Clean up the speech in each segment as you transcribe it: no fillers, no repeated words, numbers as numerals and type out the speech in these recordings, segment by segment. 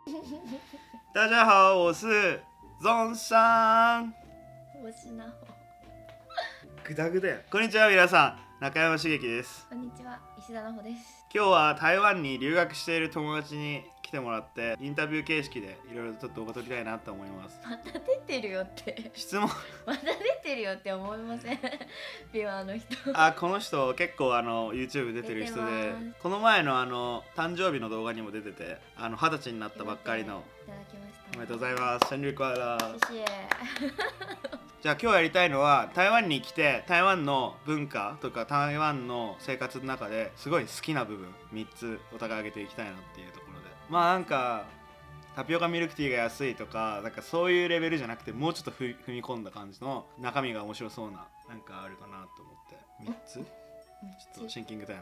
大家好，我是ゾンさん。 我是なほ。 グダグダや。こんにちは皆さん、中山茂樹です。 こんにちは、石田なほです。 今日は台湾に留学している友達に来てもらってインタビュー形式でいろいろと動画撮りたいなと思います。 また出てるよって質問また出てるよって思いません？ビュアーの人。 この人結構YouTube 出てる人で、この前の誕生日の動画にも出てて、20歳になったばっかりの。 いただきました。 おめでとうございます。生日快乐。 谢谢。 じゃあ今日やりたいのは、台湾に来て台湾の文化とか台湾の生活の中ですごい好きな部分3つお互い上げていきたいなっていうところで、まあなんかタピオカミルクティーが安いとかなんかそういうレベルじゃなくて、もうちょっと踏み込んだ感じの中身が面白そうななんかあるかなと思って3つちょっとシンキングタイム。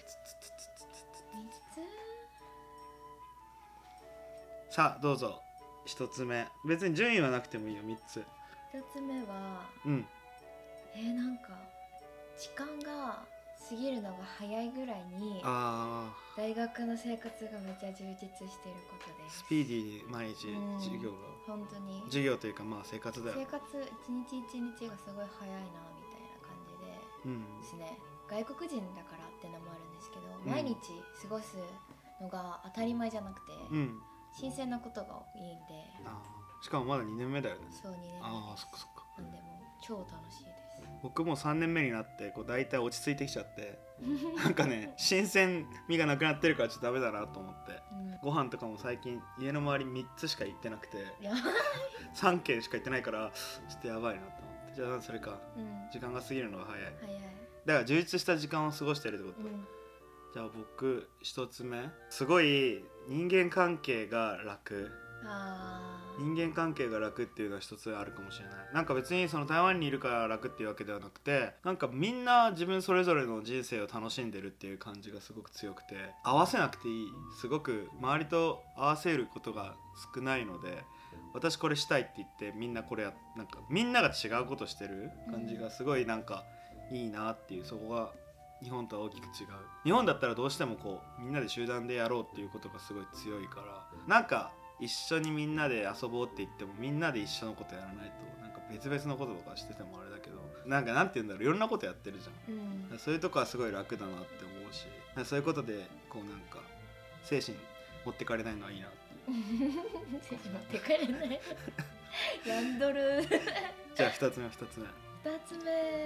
さあどうぞ。1つ目、別に順位はなくてもいいよ。3つ。 1つ目はなんか時間が過ぎるのが早いぐらいに大学の生活がめっちゃ充実していることです。 スピーディーに毎日授業が、 本当に授業というかまあ生活だよ。 生活一日一日がすごい早いなみたいな感じでですね。外国人だからってのもあるんですけど、毎日過ごすのが当たり前じゃなくて、新鮮なことがいいんで。 しかもまだ2年目だよね。 そう、2年目です。 そっかそっか。 なんでも超楽しいです。 僕も3年目になってこう大体落ち着いてきちゃってなんかね、新鮮味がなくなってるからちょっとダメだなと思って、ご飯とかも最近家の周り3つしか行ってなくて3軒しか行ってないからちょっとやばいなと思って、じゃあそれか、時間が過ぎるのが早い。だから充実した時間を過ごしてるってこと、じゃあ僕1つ目、すごい人間関係が楽。人間関係が楽っていうのは一つあるかもしれない。なんか別にその台湾にいるから楽っていうわけではなくて、なんかみんな自分それぞれの人生を楽しんでるっていう感じがすごく強くて、合わせなくていい、すごく周りと合わせることが少ないので、私これしたいって言ってみんなこれなんかみんなが違うことしてる感じがすごいなんかいいなっていう、そこが日本とは大きく違う。日本だったらどうしてもこうみんなで集団でやろうっていうことがすごい強いから、なんか一緒にみんなで遊ぼうって言ってもみんなで一緒のことやらないと、なんか別々のこととかしててもあれだけど、なんかなんて言うんだろう、いろんなことやってるじゃん、そういうとこはすごい楽だなって思うし、そういうことでこうなんか精神持ってかれないのはいいなっていう。 精神持ってかれないやんどるじゃあ2つ目。 友達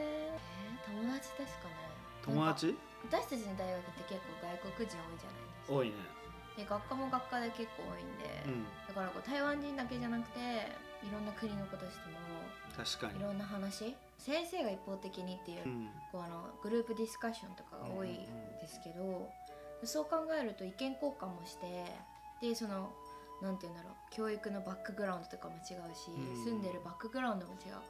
ですかね。 友達？ 私たちの大学って結構外国人多いじゃないですか。 多いね。で学科も学科で結構多いんで、だからこう台湾人だけじゃなくていろんな国のことしても確かにいろんな話、先生が一方的にっていう、こうグループディスカッションとかが多いんですけど、そう考えると意見交換もして、でそのなんていうんだろう、教育のバックグラウンドとかも違うし、住んでるバックグラウンドも違うから、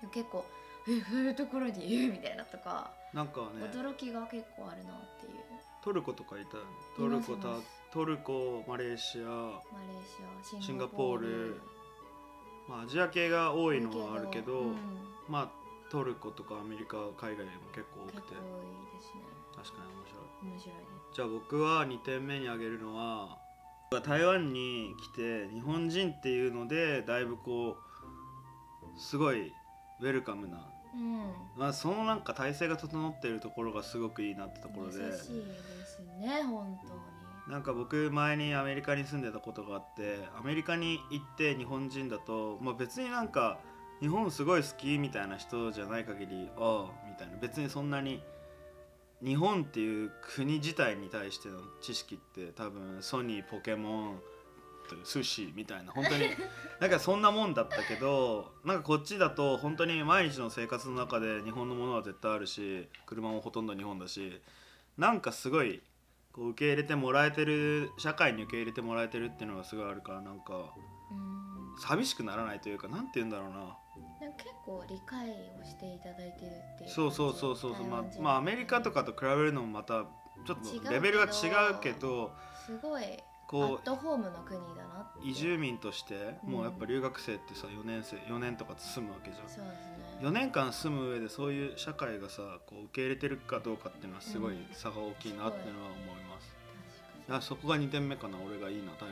結構そういうところにいるみたいなとか、 なんかね、 驚きが結構あるなっていう。 トルコとかいたよね。トルコ、マレーシア、シンガポール、まあアジア系が多いのはあるけど、まあトルコとかアメリカ、海外も結構多くて、 結構多いですね。 確かに面白いです。 じゃあ僕は2点目に挙げるのは、台湾に来て日本人っていうのでだいぶこうすごいウェルカムな、まあそのなんか体制が整っているところがすごくいいなってところで、 優しいですね本当に。 なんか僕前にアメリカに住んでたことがあって、アメリカに行って日本人だと、まあ、別になんか日本すごい好きみたいな人じゃない限りみたいな、別にそんなに日本っていう国自体に対しての知識って多分ソニー、ポケモン、寿司みたいな、本当になんかそんなもんだったけど、なんかこっちだと本当に毎日の生活の中で日本のものは絶対あるし、車もほとんど日本だし、なんかすごいこう受け入れてもらえてる、社会に受け入れてもらえてるっていうのがすごいあるから、なんか寂しくならないというか、なんて言うんだろうな、 結構理解をしていただいてるっていう。 そうまあアメリカとかと比べるのもまたちょっとレベルが違うけど、 すごいアットホームの国だなって。 移住民としてもうやっぱ留学生ってさ、4年とか住むわけじゃん。 そうですね。 4年間住む上でそういう社会がさこう受け入れてるかどうかっていうのはすごい差が大きいなっていうのは思います。そこが2点目かな、俺がいいな台湾。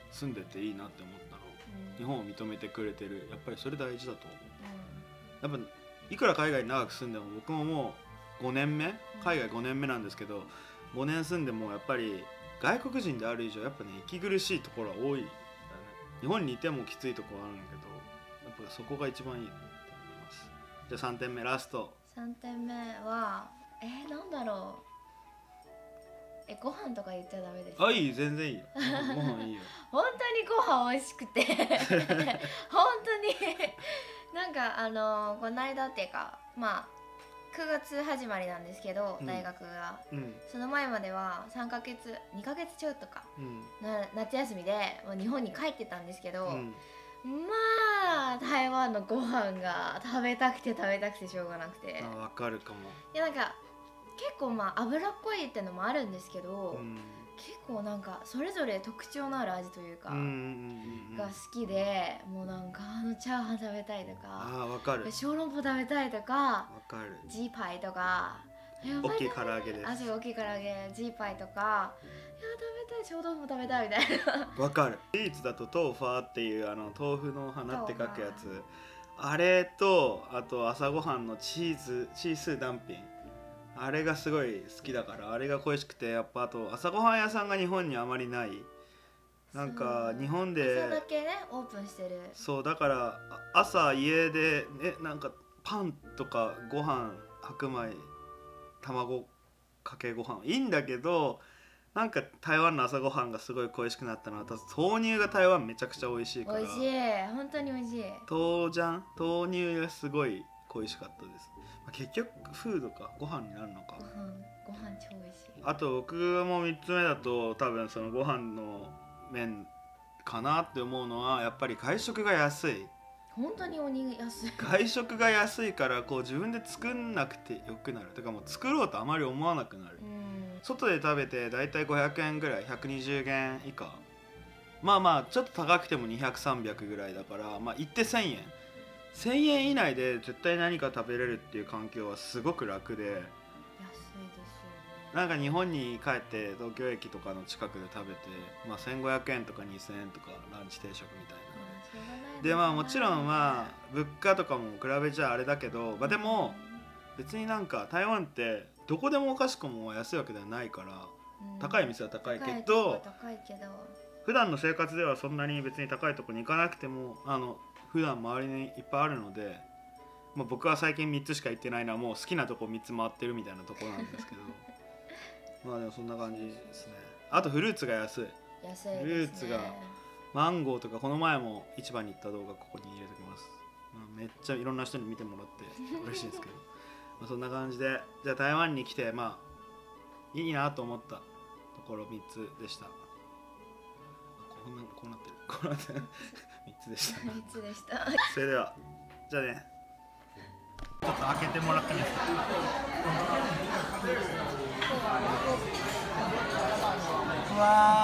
住んでていいなって思ったの、日本を認めてくれてる、やっぱりそれ大事だと思う、やっぱいくら海外に長く住んでも、僕ももう5年目、海外5年目なんですけど、5年住んでもやっぱり外国人である以上やっぱね息苦しいところは多いんだよね。日本にいてもきついところあるんだけど、やっぱそこが一番いいなって思います。じゃあ3点目ラスト。 3点目はなんだろう、ご飯とか言っちゃダメですか？ あ、いい、全然いいよ。ご飯いいよ。 本当にご飯美味しくて本当になんかこの間っていうか、まあ9月始まりなんですけど、大学が、その前までは2ヶ月ちょっとか、夏休みでもう日本に帰ってたんですけど、まあ台湾のご飯が食べたくてしょうがなくて。 わかるかも。 いやなんか結構まあ脂っこいってのもあるんですけど、結構なんかそれぞれ特徴のある味というかが好きで、もうなんかチャーハン食べたいとか、 わかる、 小籠包食べたいとか、 わかる、 ジーパイとか、 大きい唐揚げです。 そう大きい唐揚げ、ジーパイとか、いや食べたい、小籠包食べたいみたいな。 わかる。スイーツだとトーファーっていう豆腐の花って書くやつ、あれとあと朝ごはんのチースダンピン、あれがすごい好きだから、あれが恋しくて、やっぱあと朝ごはん屋さんが日本にあまりない、なんか日本で朝だけねオープンしてる。 そうだから朝家でなんかパンとかご飯、白米、卵かけご飯いいんだけど、なんか台湾の朝ごはんがすごい恋しくなったのは、豆乳が台湾めちゃくちゃ美味しいから。 美味しい、本当に美味しい。 豆乳がすごい恋しかったです。結局フードかご飯になるのか。 ご飯超美味しい。 あと僕も3つ目だと、多分そのご飯の面かなって思うのは、やっぱり外食が安い。 本当に安い。 外食が安いからこう自分で作んなくてよくなる。てかもう作ろうとあまり思わなくなる。外で食べてだいたい500円ぐらい、120元以下。まあちょっと高くても200、300ぐらいだから、まあ行って1000円。1000円以内で絶対何か食べれるっていう環境はすごく楽で、安いですよね。なんか日本に帰って東京駅とかの近くで食べて、まあ、1500円とか2000円とかランチ定食みたいな、でまあもちろんまあ物価とかも比べちゃあれだけど、まあ、でも別になんか台湾ってどこでもおかしくも安いわけではないから、高い店は高いけど普段の生活ではそんなに別に高いとこに行かなくても普段周りにいっぱいあるので、まあ、僕は最近3つしか行ってないのはもう好きなとこ3つ回ってるみたいなところなんですけどまあでもそんな感じですね。あとフルーツが安い。フルーツがマンゴーとか、この前も市場に行った動画ここに入れておきます、めっちゃいろんな人に見てもらって嬉しいですけどまあそんな感じで、じゃあ台湾に来てまあいいなと思ったところ3つでした。こうなってる3つでした 3つでしたそれではじゃあね、ちょっと開けてもらっていいですか。うわー